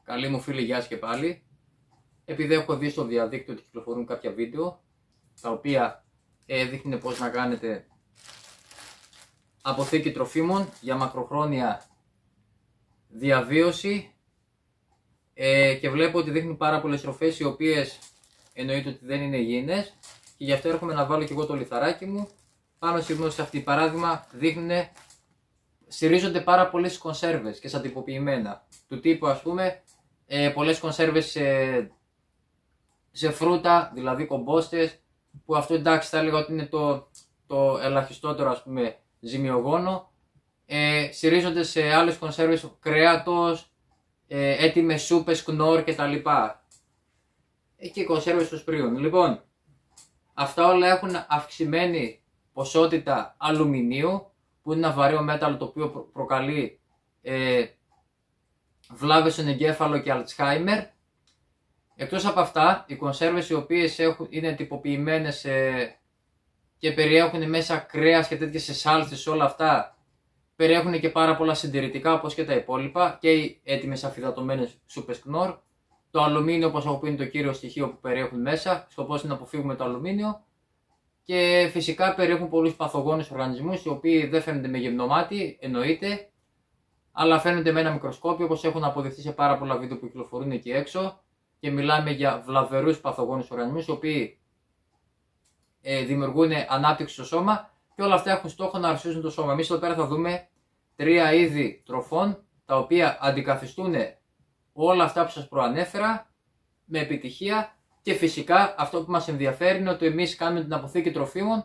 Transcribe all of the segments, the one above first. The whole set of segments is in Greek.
Καλή μου φίλη, γεια σας και πάλι. Επειδή έχω δει στο διαδίκτυο ότι κυκλοφορούν κάποια βίντεο τα οποία δείχνουν πώς να κάνετε αποθήκη τροφίμων για μακροχρόνια διαβίωση και βλέπω ότι δείχνουν πάρα πολλές τροφές οι οποίες εννοείται ότι δεν είναι υγιεινές και γι' αυτό έρχομαι να βάλω και εγώ το λιθαράκι μου πάνω στη γνώση αυτή. Παράδειγμα, στηρίζονται πάρα πολλές κονσέρβες και σαν τυποποιημένα του τύπου, ας πούμε, πολλές κονσέρβες σε φρούτα, δηλαδή κομπόστες, που αυτό εντάξει θα έλεγα ότι είναι το ελαχιστότερο, ας πούμε, ζημιογόνο. Στηρίζονται σε άλλες κονσέρβες κρέατος, έτοιμες σούπες, κνόρ κτλ. Και κονσέρβες των σπρίων. Λοιπόν, αυτά όλα έχουν αυξημένη ποσότητα αλουμινίου, που είναι ένα βαρέο μέταλλο το οποίο προκαλεί βλάβες στον εγκέφαλο και αλτσχάιμερ. Εκτός από αυτά, οι κονσέρβες οι οποίες είναι τυποποιημένες και περιέχουν μέσα κρέας και τέτοιες σε σάλτσες, όλα αυτά περιέχουν και πάρα πολλά συντηρητικά όπως και τα υπόλοιπα και οι έτοιμες αφυδατωμένες σούπες κνόρ. Το αλουμίνιο, όπως έχω πει, είναι το κύριο στοιχείο που περιέχουν μέσα. Σκοπός είναι να αποφύγουμε το αλουμίνιο. Και φυσικά περιέχουν πολλούς παθογόνους οργανισμούς, οι οποίοι δεν φαίνονται με γυμνό μάτι, εννοείται, αλλά φαίνονται με ένα μικροσκόπιο, όπως έχουν αποδειχθεί σε πάρα πολλά βίντεο που κυκλοφορούν εκεί έξω. Και μιλάμε για βλαβερούς παθογόνους οργανισμούς, οι οποίοι δημιουργούν ανάπτυξη στο σώμα και όλα αυτά έχουν στόχο να αρρωστήσουν το σώμα. Εμείς εδώ πέρα θα δούμε 3 είδη τροφών, τα οποία αντικαθιστούν όλα αυτά που σας προανέφερα με επιτυχία. Και φυσικά αυτό που μας ενδιαφέρει είναι ότι εμείς κάνουμε την αποθήκη τροφίμων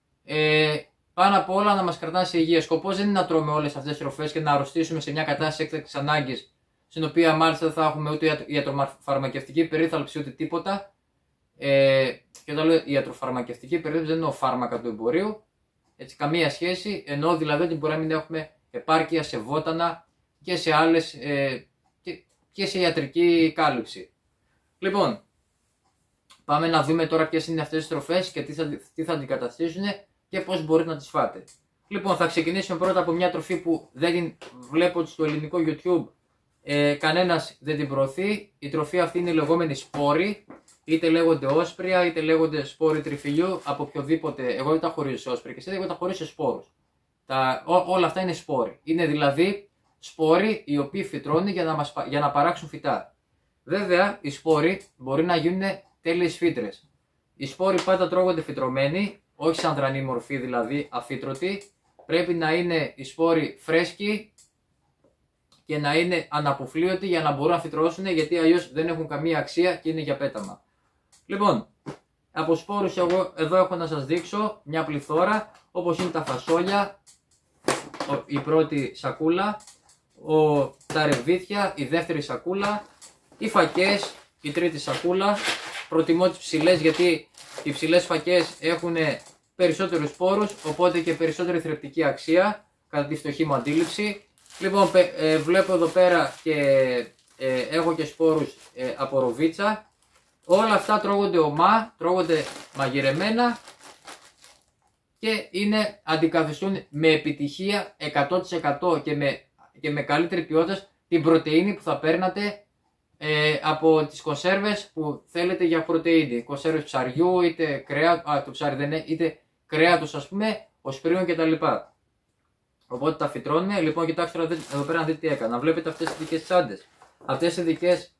πάνω απ' όλα να μας κρατάνε σε υγεία. Σκοπός δεν είναι να τρώμε όλες αυτές τις τροφές και να αρρωστήσουμε σε μια κατάσταση έκτακτης ανάγκης, στην οποία μάλιστα δεν θα έχουμε ούτε ιατροφαρμακευτική περίθαλψη ούτε τίποτα. Και όταν λέω ιατροφαρμακευτική περίθαλψη δεν εννοώ φάρμακα του εμπορίου, έτσι, καμία σχέση. Εννοώ δηλαδή ότι μπορεί να μην έχουμε επάρκεια σε βότανα και σε άλλες και σε ιατρική κάλυψη. Λοιπόν, πάμε να δούμε τώρα ποιες είναι αυτές τις τροφές και τι θα αντικαταστήσουν και πώς μπορείτε να τις φάτε. Λοιπόν, θα ξεκινήσουμε πρώτα από μια τροφή που δεν την βλέπω στο ελληνικό YouTube, κανένας δεν την προωθεί. Η τροφή αυτή είναι η λεγόμενη σπόρη, είτε λέγονται όσπρια, είτε λέγονται σπόροι τριφυλιού, από οποιοδήποτε. Εγώ δεν τα χωρίζω σε όσπρια και σε εγώ τα χωρίζω σε σπόρους. Όλα αυτά είναι σπόροι. Είναι δηλαδή σπόροι οι οποίοι φυτρώνουν για να παράξουν φυτά. Βέβαια, οι σπόροι μπορεί να γίνουν τέλειες φύτρες. Οι σπόροι πάντα τρώγονται φυτρωμένοι, όχι σαν δρανή μορφή, δηλαδή αφύτρωτοι. Πρέπει να είναι οι σπόροι φρέσκοι και να είναι αναποφλίωτοι για να μπορούν να φυτρώσουν, γιατί αλλιώς δεν έχουν καμία αξία και είναι για πέταμα. Λοιπόν, από σπόρους εγώ εδώ έχω να σας δείξω μια πληθώρα, όπως είναι τα φασόλια, η πρώτη σακούλα, τα ρεβίθια, η δεύτερη σακούλα, οι φακές, η τρίτη σακούλα. Προτιμώ τις ψηλές, γιατί οι ψηλές φακές έχουν περισσότερους σπόρους, οπότε και περισσότερη θρεπτική αξία κατά τη φτωχή μου αντίληψη. Λοιπόν, βλέπω εδώ πέρα και έχω και σπόρους από ροβίτσα. Όλα αυτά τρώγονται ομά, τρώγονται μαγειρεμένα και αντικαθιστούν με επιτυχία 100% και με καλύτερη ποιότητα την πρωτεΐνη που θα παίρνατε από τις κονσέρβες που θέλετε για πρωτεΐνη. Κονσέρβες ψαριού, είτε κρέατος, το ψάρι δεν είναι, είτε κρέατος, ας πούμε, οσπρίων κτλ. Οπότε τα φυτρώνουμε. Λοιπόν, κοιτάξτε εδώ πέρα να δείτε τι έκανα. Βλέπετε αυτές τις ειδικές τσάντες. Αυτές οι ειδικές,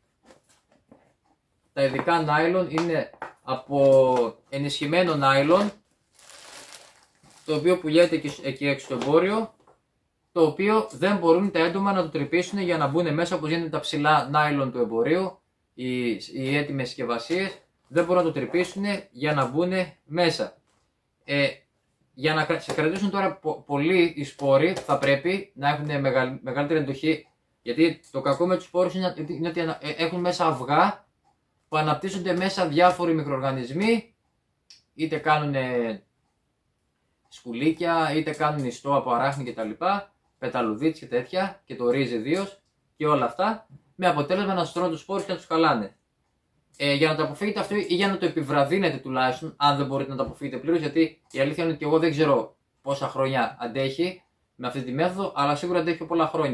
τα ειδικά νάιλον είναι από ενισχυμένο νάιλον, το οποίο πουλιέται εκεί έξω στο εμπόριο, το οποίο δεν μπορούν τα έντομα να το τρυπήσουν για να μπουν μέσα, όπως γίνεται τα ψηλά νάιλον του εμπορίου, οι έτοιμες συσκευασίες, δεν μπορούν να το τρυπήσουν για να μπουν μέσα. Για να σε κρατήσουν τώρα πολύ οι σπόροι, θα πρέπει να έχουν μεγαλύτερη εντοχή, γιατί το κακό με τους σπόρους είναι ότι έχουν μέσα αυγά που αναπτύσσονται μέσα διάφοροι μικροοργανισμοί, είτε κάνουν σκουλίκια, είτε κάνουν ιστό από αράχνη κτλ. Πεταλουδίτς και τέτοια, και το ρύζι ιδίως και όλα αυτά, με αποτέλεσμα να στρώνουν τους σπόρους και να τους χαλάνε. Για να το αποφύγετε αυτό ή για να το επιβραδύνετε τουλάχιστον, αν δεν μπορείτε να το αποφύγετε πλήρως, γιατί η αλήθεια είναι ότι εγώ δεν ξέρω πόσα χρόνια αντέχει με αυτή τη μέθοδο, αλλά σίγουρα αντέχει πολλά χρόνια.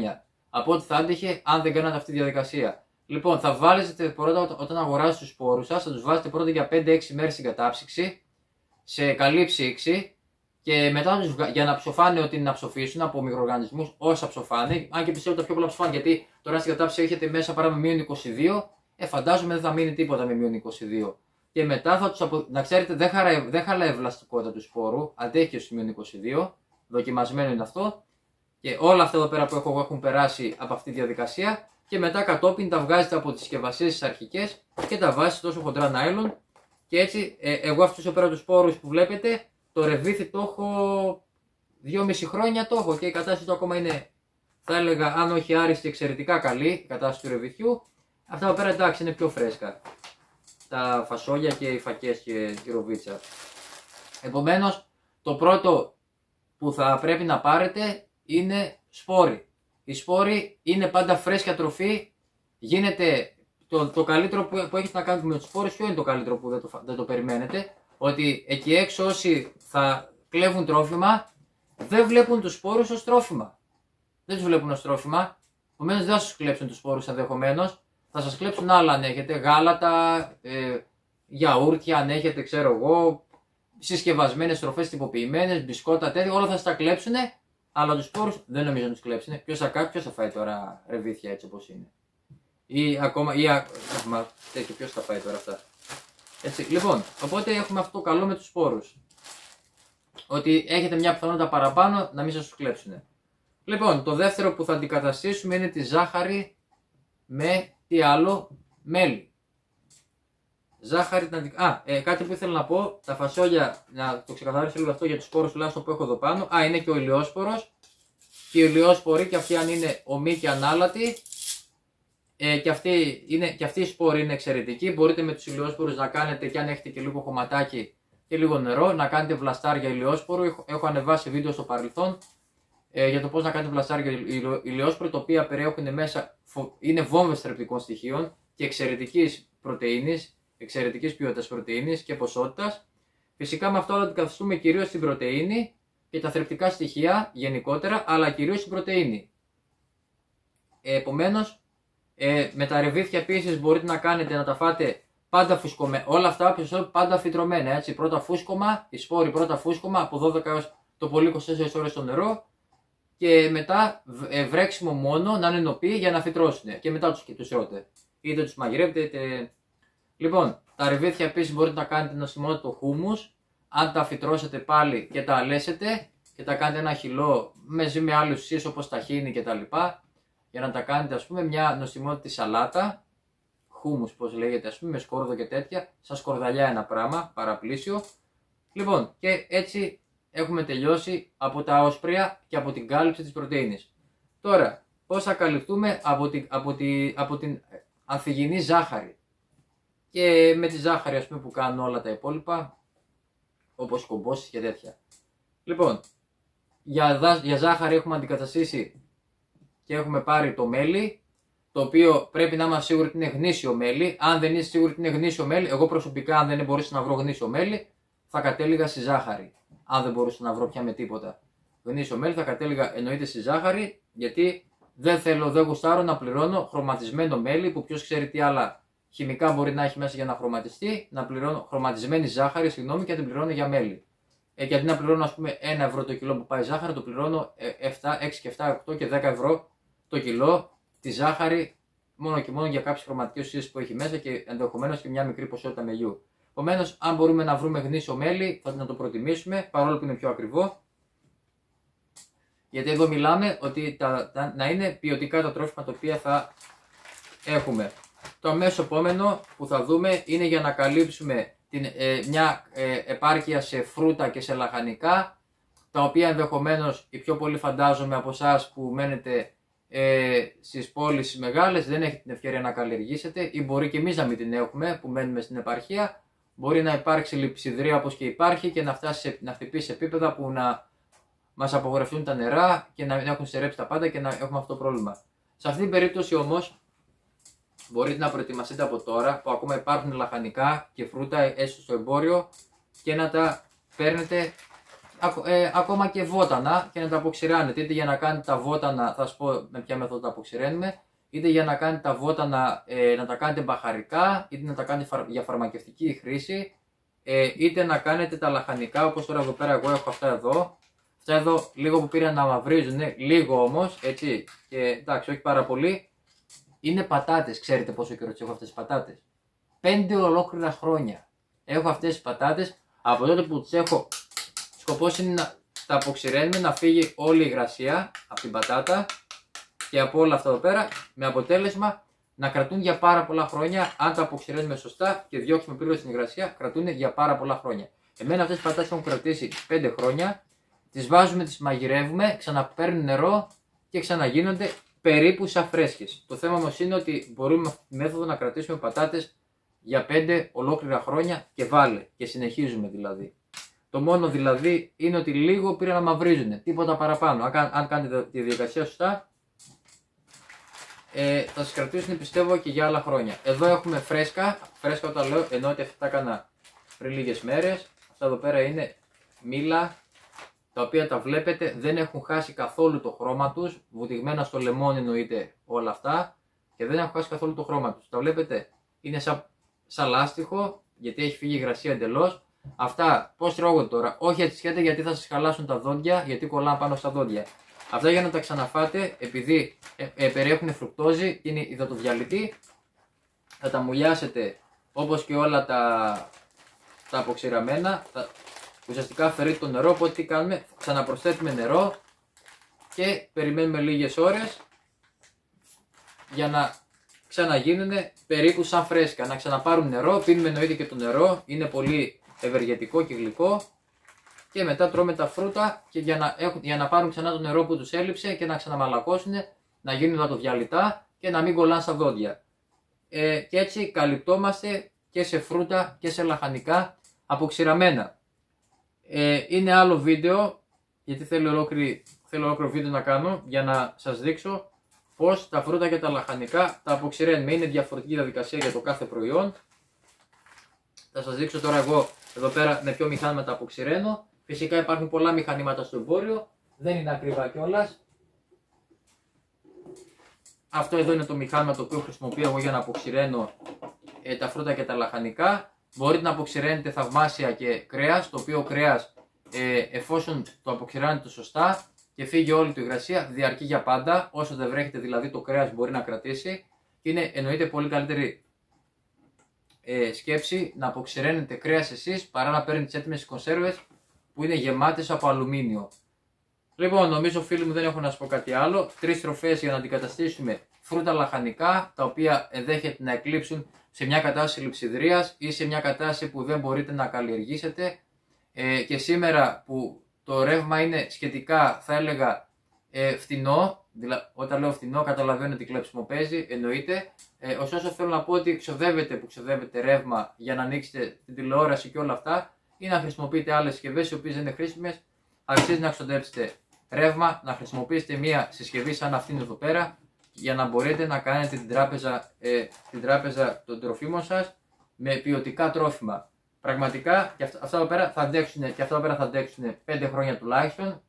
από ό,τι θα άντεχε αν δεν κάνατε αυτή τη διαδικασία. Λοιπόν, θα βάλετε πρώτα όταν αγοράζετε τους σπόρους σας, θα τους βάζετε πρώτα για 5-6 μέρες στην κατάψυξη, σε καλή ψήξη και μετά για να ψοφάνε ό,τι είναι να ψοφήσουν από μικροοργανισμούς, όσα ψοφάνε. Αν και πιστεύω τα πιο πολλά ψοφάνε, γιατί τώρα στην κατάψυξη έχετε μέσα παρά με μείον 22, φαντάζομαι δεν θα μείνει τίποτα με μείον 22. Και μετά θα τους να ξέρετε, δεν χαλάει ευλαστικότητα του σπόρου, αντέχει στους μείον 22, δοκιμασμένο είναι αυτό. Και όλα αυτά εδώ πέρα που έχω εγώ έχουν περάσει από αυτή τη διαδικασία. Και μετά κατόπιν τα βγάζετε από τις συσκευασίες τις αρχικές και τα βάζετε τόσο χοντρά νάιλον. Και έτσι, εγώ αυτούς εδώ πέρα τους σπόρους που βλέπετε, το ρεβίθι το έχω 2,5 χρόνια το έχω και η κατάσταση του ακόμα είναι, θα έλεγα, αν όχι άριστη, εξαιρετικά καλή η κατάσταση του ρεβιθιού. Αυτά εδώ πέρα εντάξει είναι πιο φρέσκα. Τα φασόλια και οι φακές και η ροβίτσα. Επομένως, το πρώτο που θα πρέπει να πάρετε είναι σπόροι. Οι σπόροι είναι πάντα φρέσκια τροφή. Γίνεται το καλύτερο που έχετε να κάνετε με τους σπόρους. Ποιο είναι το καλύτερο που δεν το περιμένετε? Ότι εκεί έξω όσοι θα κλέβουν τρόφιμα δεν βλέπουν τους σπόρους ως τρόφιμα. Δεν τους βλέπουν ως τρόφιμα. Επομένως δεν θα σας κλέψουν τους σπόρους ενδεχομένως. Θα σας κλέψουν άλλα αν έχετε, γάλατα, γιαούρτια αν έχετε, ξέρω εγώ, συσκευασμένες τροφές τυποποιημένες, μπισκότα τέτοια, όλα θα σας τα κλέψουνε. Αλλά τους σπόρους δεν νομίζω να τους κλέψουνε. Ποιος θα φάει τώρα ρεβίθια έτσι όπως είναι? Ή ακόμα, τέτοιο, ποιος θα φάει τώρα αυτά? Έτσι, λοιπόν, οπότε έχουμε αυτό το καλό με τους σπόρους. Ότι έχετε μια πιθανότητα παραπάνω να μην σας τους κλέψουνε. Λοιπόν, το δεύτερο που θα αντικαταστήσουμε είναι τη ζάχαρη με τι άλλο? Μέλι. Ζάχαρη, κάτι που ήθελα να πω, τα φασόλια, να το ξεκαθαρίσω λίγο αυτό για τους σπόρους τουλάχιστον που έχω εδώ πάνω. Είναι και ο ηλιόσπορος. Και οι ηλιόσποροι, και αυτοί αν είναι ομοί και ανάλατοι, και αυτοί οι σπόροι είναι εξαιρετικοί. Μπορείτε με τους ηλιόσπορους να κάνετε, και αν έχετε και λίγο χωματάκι και λίγο νερό, να κάνετε βλαστάρια ηλιόσπορου. Έχω ανεβάσει βίντεο στο παρελθόν για το πώς να κάνετε βλαστάρια ηλιόσπορου, τα οποία περιέχουν μέσα, είναι βόμβες θρεπτικών στοιχείων και εξαιρετικής πρωτεΐνης, εξαιρετικής ποιότητας πρωτεΐνης και ποσότητας. Φυσικά με αυτό θα αντικαθιστούμε κυρίως την πρωτεΐνη και τα θρεπτικά στοιχεία γενικότερα, αλλά κυρίως την πρωτεΐνη. Επομένως, με τα ρεβίθια επίσης μπορείτε να κάνετε, να τα φάτε πάντα φουσκωμένα. Όλα αυτά πάντα φυτρωμένα. Έτσι. Πρώτα φούσκωμα, οι σπόροι πρώτα φούσκωμα από 12 έως το πολύ 24 ώρες στο νερό. Και μετά βρέξιμο μόνο να είναι νοποί για να φυτρώσουν. Και μετά τους τρώτε. Είτε τους μαγειρεύετε είτε. Λοιπόν, τα ρεβίθια επίσης μπορείτε να κάνετε νοσημότητα χούμους. Αν τα φυτρώσετε πάλι και τα αλέσετε και τα κάνετε ένα χυλό μαζί με άλλες ουσίες όπως ταχίνι κτλ. Για να τα κάνετε, ας πούμε, μια νοστιμότητα σαλάτα, χούμους πώς λέγεται, ας πούμε, με σκόρδο και τέτοια, σαν σκορδαλιά ένα πράγμα, παραπλήσιο. Λοιπόν, και έτσι έχουμε τελειώσει από τα όσπρια και από την κάλυψη της πρωτεΐνης. Τώρα, πώς θα καλυφθούμε από την ανθυγιεινή ζάχαρη. Και με τη ζάχαρη, ας πούμε, που κάνουν όλα τα υπόλοιπα, όπως κομπώσεις και τέτοια. Λοιπόν, για ζάχαρη έχουμε αντικαταστήσει και έχουμε πάρει το μέλι, το οποίο πρέπει να είμαστε σίγουροι ότι είναι γνήσιο μέλι. Αν δεν είστε σίγουροι ότι είναι γνήσιο μέλι, εγώ προσωπικά, αν δεν μπορούσα να βρω γνήσιο μέλι, θα κατέληγα στη ζάχαρη. Αν δεν μπορούσα να βρω πια με τίποτα γνήσιο μέλι, θα κατέληγα εννοείται στη ζάχαρη, γιατί δεν γουστάρω να πληρώνω χρωματισμένο μέλι, που ποιος ξέρει τι άλλα χημικά μπορεί να έχει μέσα για να χρωματιστεί, να πληρώνω χρωματισμένη ζάχαρη, συγγνώμη, και να την πληρώνω για μέλι. Και αντί να πληρώνω, ας πούμε, 1 ευρώ το κιλό που πάει ζάχαρη, το πληρώνω 6 και 7, 8 και 10 ευρώ το κιλό τη ζάχαρη, μόνο και μόνο για κάποιες χρωματικές ουσίες που έχει μέσα και ενδεχομένως και μια μικρή ποσότητα μελιού. Επομένως, αν μπορούμε να βρούμε γνήσιο μέλι, θα να το προτιμήσουμε, παρόλο που είναι πιο ακριβό. Γιατί εδώ μιλάμε ότι να είναι ποιοτικά τα τρόφιμα τα οποία θα έχουμε. Το αμέσως επόμενο που θα δούμε είναι για να καλύψουμε μια επάρκεια σε φρούτα και σε λαχανικά, τα οποία ενδεχομένως οι πιο πολλοί φαντάζομαι από εσάς που μένετε στις πόλεις μεγάλες δεν έχετε την ευκαιρία να καλλιεργήσετε, ή μπορεί και εμείς να μην την έχουμε που μένουμε στην επαρχία. Μπορεί να υπάρξει λειψιδρία όπως και υπάρχει και να χτυπήσει σε επίπεδα που να μας απογορευτούν τα νερά και να έχουν στερέψει τα πάντα και να έχουμε αυτό το πρόβλημα. Σε αυτή την περίπτωση όμως μπορείτε να προετοιμαστείτε από τώρα που ακόμα υπάρχουν λαχανικά και φρούτα έστω στο εμπόριο και να τα παίρνετε ακόμα και βότανα και να τα αποξηράνετε. Είτε για να κάνετε τα βότανα, θα σας πω με ποια μέθοδο τα αποξηραίνουμε, είτε για να κάνετε τα βότανα να τα κάνετε μπαχαρικά, είτε να τα κάνετε για φαρμακευτική χρήση, είτε να κάνετε τα λαχανικά, όπως τώρα εδώ πέρα εγώ έχω αυτά εδώ. Αυτά εδώ λίγο που πήραν να μαυρίζουν, λίγο όμως, έτσι, και εντάξει, όχι πάρα πολύ. Είναι πατάτες, ξέρετε πόσο καιρό τις έχω αυτές τις πατάτες? 5 ολόκληρα χρόνια έχω αυτές τις πατάτες. Από τότε που τις έχω, σκοπός είναι να τα αποξηραίνουμε, να φύγει όλη η υγρασία από την πατάτα και από όλα αυτά εδώ πέρα, με αποτέλεσμα να κρατούν για πάρα πολλά χρόνια. Αν τα αποξηραίνουμε σωστά και διώξουμε πλήρως την υγρασία, κρατούν για πάρα πολλά χρόνια. Εμένα αυτές τις πατάτες έχουν κρατήσει 5 χρόνια. Τις βάζουμε, τις μαγειρεύουμε, ξαναπαίρνουν νερό και ξαναγίνονται περίπου σαν φρέσκες. Το θέμα όμως είναι ότι μπορούμε με αυτή τη μέθοδο να κρατήσουμε πατάτες για 5 ολόκληρα χρόνια και βάλε, και συνεχίζουμε δηλαδή. Το μόνο δηλαδή είναι ότι λίγο πήραν να μαυρίζουν, τίποτα παραπάνω. Αν κάνετε τη διαδικασία σωστά, θα σας κρατήσουν πιστεύω και για άλλα χρόνια. Εδώ έχουμε φρέσκα, φρέσκα όταν λέω εννοώ ότι αυτά τα έκανα πριν λίγες μέρες. Αυτά εδώ πέρα είναι μήλα, τα οποία τα βλέπετε δεν έχουν χάσει καθόλου το χρώμα τους, βουτυγμένα στο λεμόνι εννοείται όλα αυτά, και δεν έχουν χάσει καθόλου το χρώμα τους. Τα βλέπετε, είναι σαν λάστιχο, γιατί έχει φύγει η υγρασία εντελώς. Αυτά πώς τρώγονται τώρα? Όχι έτσι σχέτα, γιατί θα σας χαλάσουν τα δόντια, γιατί κολλάνε πάνω στα δόντια. Αυτά για να τα ξαναφάτε, επειδή περιέχουν φρουκτόζη, είναι υδατοδιαλυτή, θα τα μουλιάσετε όπως και όλα τα αποξηραμένα. Ουσιαστικά αφαιρείται το νερό, οπότε τι κάνουμε? Ξαναπροσθέτουμε νερό και περιμένουμε λίγες ώρες για να ξαναγίνουν περίπου σαν φρέσκα, να ξαναπάρουν νερό. Πίνουμε εννοείται και το νερό, είναι πολύ ευεργετικό και γλυκό, και μετά τρώμε τα φρούτα και για να πάρουν ξανά το νερό που τους έλειψε και να ξαναμαλακώσουν, να γίνουν υδατοδιαλυτά και να μην κολλάνε στα δόντια. Και έτσι καλυπτόμαστε και σε φρούτα και σε λαχανικά αποξηραμένα. Είναι άλλο βίντεο, γιατί θέλω ολόκληρο βίντεο να κάνω για να σας δείξω πως τα φρούτα και τα λαχανικά τα αποξηραίνουμε. Είναι διαφορετική διαδικασία για το κάθε προϊόν. Θα σας δείξω τώρα εγώ εδώ πέρα με ποιο μηχάνημα τα αποξηραίνω. Φυσικά υπάρχουν πολλά μηχανήματα στο εμπόριο, δεν είναι ακριβά κιόλας. Αυτό εδώ είναι το μηχάνημα το οποίο χρησιμοποιώ εγώ για να αποξηραίνω τα φρούτα και τα λαχανικά. Μπορείτε να αποξηραίνετε θαυμάσια και κρέας, το οποίο κρέας εφόσον το αποξηράνετε σωστά και φύγει όλη του υγρασία, διαρκεί για πάντα. Όσο δεν βρέχετε δηλαδή το κρέας μπορεί να κρατήσει, και είναι εννοείται πολύ καλύτερη σκέψη να αποξηραίνετε κρέας εσείς παρά να παίρνετε τις έτοιμες κονσέρβες που είναι γεμάτες από αλουμίνιο. Λοιπόν, νομίζω φίλοι μου δεν έχω να σας πω κάτι άλλο. 3 τροφές για να αντικαταστήσουμε φρούτα λαχανικά, τα οποία ενδέχεται να εκλείψουν σε μια κατάσταση λειψιδρίας ή σε μια κατάσταση που δεν μπορείτε να καλλιεργήσετε. Και σήμερα που το ρεύμα είναι σχετικά, θα έλεγα, φθηνό, όταν λέω φθηνό καταλαβαίνω ότι κλέψιμο παίζει, εννοείται. Ωστόσο θέλω να πω ότι ξοδεύετε ρεύμα για να ανοίξετε την τηλεόραση και όλα αυτά, ή να χρησιμοποιείτε άλλες συσκευές οι οποίες δεν είναι χρήσιμες. Αξίζει να ξοδέψετε ρεύμα, να χρησιμοποιήσετε μια συσκευή σαν αυτήν εδώ πέρα, για να μπορείτε να κάνετε την τράπεζα των τροφίμων σας με ποιοτικά τρόφιμα. Πραγματικά και αυτά εδώ πέρα θα αντέξουν 5 χρόνια τουλάχιστον.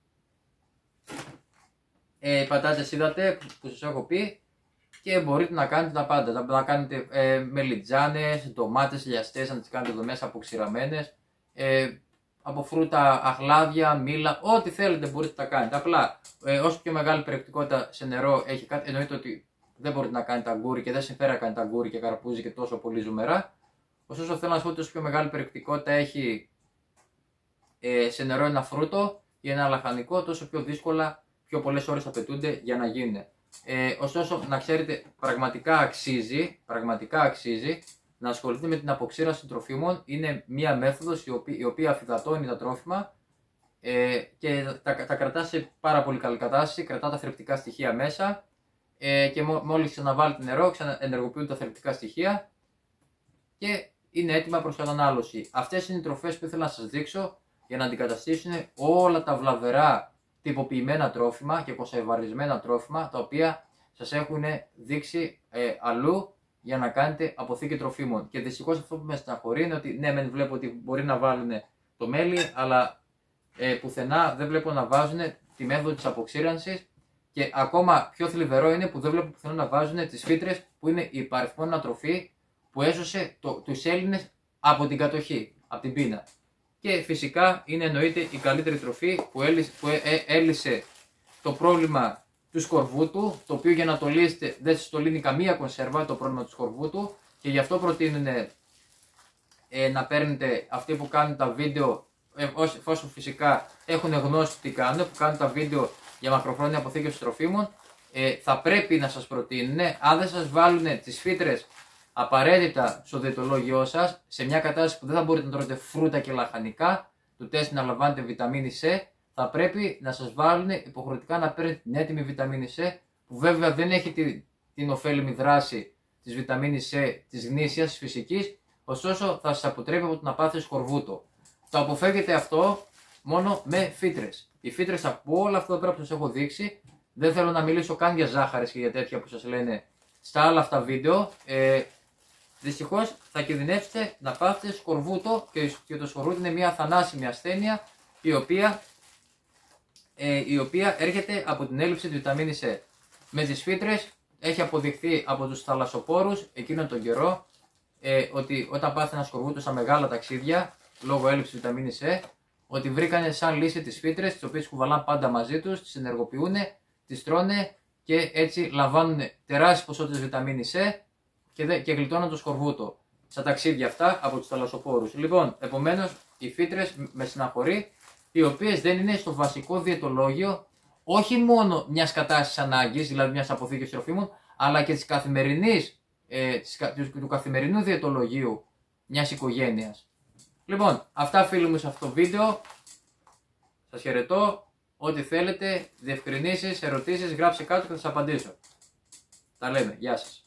Πατάτες είδατε που σας έχω πει, και μπορείτε να κάνετε τα πάντα. Να κάνετε μελιτζάνες, ντομάτες λιαστές, να τις κάνετε εδώ μέσα αποξηραμένες, από φρούτα, αχλάδια, μήλα, ό,τι θέλετε μπορείτε να τα κάνετε. Απλά όσο πιο μεγάλη περιεκτικότητα σε νερό έχει κάτι, εννοείται ότι δεν μπορείτε να κάνετε αγκούρι και δεν συμφέρει να κάνετε αγκούρι και καρπούζι και τόσο πολύ ζουμερά. Ωστόσο θέλω να σας πω ότι όσο πιο μεγάλη περιεκτικότητα έχει σε νερό ένα φρούτο ή ένα λαχανικό, τόσο πιο δύσκολα, πιο πολλές ώρες απαιτούνται για να γίνουν. Ωστόσο να ξέρετε, πραγματικά αξίζει να ασχοληθείτε με την αποξήραση τροφίμων. Είναι μία μέθοδος η οποία αφυδατώνει τα τρόφιμα και τα κρατά σε πάρα πολύ καλή κατάσταση, κρατά τα θρεπτικά στοιχεία μέσα, και μόλις ξαναβάλετε νερό, ξαναενεργοποιούν τα θρεπτικά στοιχεία και είναι έτοιμα προς κατανάλωση. Αυτές είναι οι τροφές που ήθελα να σας δείξω για να αντικαταστήσουν όλα τα βλαβερά τυποποιημένα τρόφιμα και κονσερβαρισμένα τρόφιμα, τα οποία σας έχουν δείξει αλλού για να κάνετε αποθήκη τροφίμων. Και δυστυχώς αυτό που με στεναχωρεί είναι ότι ναι, μεν βλέπω ότι μπορεί να βάλουν το μέλι, αλλά πουθενά δεν βλέπω να βάζουν τη μέθοδο της αποξήρανσης, και ακόμα πιο θλιβερό είναι που δεν βλέπω πουθενά να βάζουν τις φύτρες που είναι η υπαριθμόν τροφή που έσωσε τους Έλληνες από την κατοχή, από την πείνα. Και φυσικά είναι εννοείται η καλύτερη τροφή που έλυσε το πρόβλημα του σκορβούτου, το οποίο για να το λύσετε δεν σας το λύνει καμία κονσέρβα το πρόβλημα του σκορβούτου, και γι' αυτό προτείνουν να παίρνετε αυτοί που κάνουν τα βίντεο, εφόσον φυσικά έχουν γνώση τι κάνουν, που κάνουν τα βίντεο για μακροχρόνια αποθήκευση τροφίμων, θα πρέπει να σας προτείνουν, αν δεν σας βάλουν τις φύτρες απαραίτητα στο διαιτολόγιό σας, σε μια κατάσταση που δεν θα μπορείτε να τρώτε φρούτα και λαχανικά, του τεστ να λαμβάνετε βιταμίνη C, θα πρέπει να σας βάλουν υποχρεωτικά να παίρνετε την έτοιμη βιταμίνη C, που βέβαια δεν έχει την ωφέλιμη δράση της βιταμίνης C, της γνήσιας, της φυσικής, ωστόσο θα σας αποτρέπει από το να πάθετε σκορβούτο. Το αποφεύγετε αυτό μόνο με φύτρες. Οι φύτρες από όλα αυτά πέρα που σας έχω δείξει, δεν θέλω να μιλήσω καν για ζάχαρες και για τέτοια που σας λένε στα άλλα αυτά βίντεο, δυστυχώς θα κινδυνεύσετε να πάθετε σκορβούτο, και το σκορβούτο είναι μια θανάσιμη ασθένεια η οποία έρχεται από την έλλειψη της βιταμίνης C. Με τις φύτρες έχει αποδειχθεί από τους θαλασσοπόρους εκείνον τον καιρό ότι όταν πάθει ένα σκορβούτο στα μεγάλα ταξίδια λόγω έλλειψης βιταμίνης C, ότι βρήκανε σαν λύση τις φύτρες, τις οποίες κουβαλάνε πάντα μαζί τους, τις ενεργοποιούν, τις τρώνε και έτσι λαμβάνουν τεράστιες ποσότητες βιταμίνης C και γλιτώνουν το σκορβούτο στα ταξίδια αυτά από τους θαλασσοπόρους. Λοιπόν, επομένως, οι φύτρες με συναχωρεί, οι οποίες δεν είναι στο βασικό διαιτολόγιο όχι μόνο μιας κατάστασης ανάγκης, δηλαδή μιας αποθήκευσης τροφίμων, αλλά και του καθημερινού διαιτολογίου μιας οικογένειας. Λοιπόν, αυτά φίλοι μου σε αυτό το βίντεο. Σας χαιρετώ. Ό,τι θέλετε, διευκρινήσεις, ερωτήσεις, γράψτε κάτω και θα σας απαντήσω. Τα λέμε. Γεια σας.